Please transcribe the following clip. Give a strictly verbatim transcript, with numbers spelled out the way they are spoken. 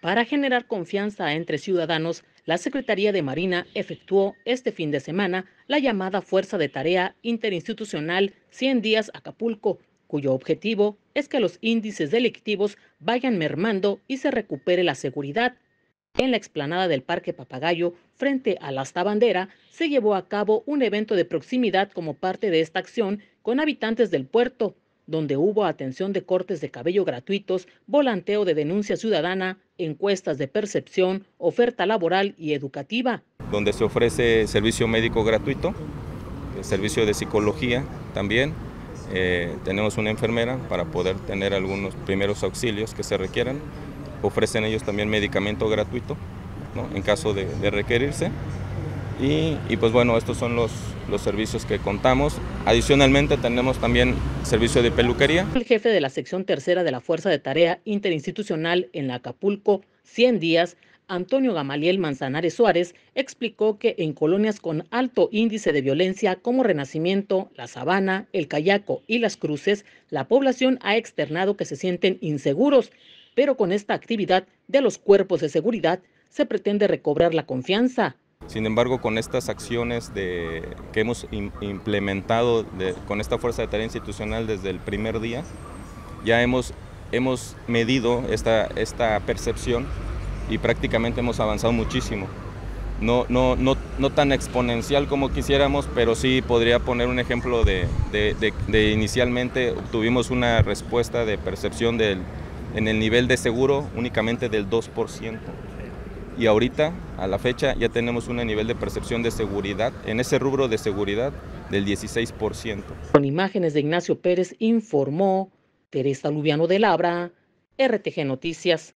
Para generar confianza entre ciudadanos, la Secretaría de Marina efectuó este fin de semana la llamada Fuerza de Tarea Interinstitucional cien días Acapulco, cuyo objetivo es que los índices delictivos vayan mermando y se recupere la seguridad. En la explanada del Parque Papagayo, frente a la Asta Bandera, se llevó a cabo un evento de proximidad como parte de esta acción con habitantes del puerto, donde hubo atención de cortes de cabello gratuitos, volanteo de denuncia ciudadana, encuestas de percepción, oferta laboral y educativa. Donde se ofrece servicio médico gratuito, servicio de psicología también. Eh, tenemos una enfermera para poder tener algunos primeros auxilios que se requieran. Ofrecen ellos también medicamento gratuito, ¿no?, en caso de, de requerirse. Y, y pues bueno, estos son los, los servicios que contamos. Adicionalmente tenemos también servicio de peluquería. El jefe de la sección tercera de la Fuerza de Tarea Interinstitucional en la Acapulco cien días, Antonio Gamaliel Manzanares Suárez, explicó que en colonias con alto índice de violencia como Renacimiento, La Sabana, El Cayaco y Las Cruces, la población ha externado que se sienten inseguros, pero con esta actividad de los cuerpos de seguridad se pretende recobrar la confianza. Sin embargo, con estas acciones de, que hemos implementado de, con esta Fuerza de Tarea Institucional desde el primer día, ya hemos, hemos medido esta, esta percepción y prácticamente hemos avanzado muchísimo. No, no, no, no tan exponencial como quisiéramos, pero sí podría poner un ejemplo de, de, de, de inicialmente obtuvimos una respuesta de percepción del, en el nivel de seguro únicamente del dos por ciento. Y ahorita, a la fecha, ya tenemos un nivel de percepción de seguridad, en ese rubro de seguridad, del dieciséis por ciento. Con imágenes de Ignacio Pérez, informó Teresa Lubiano de Labra, R T G Noticias.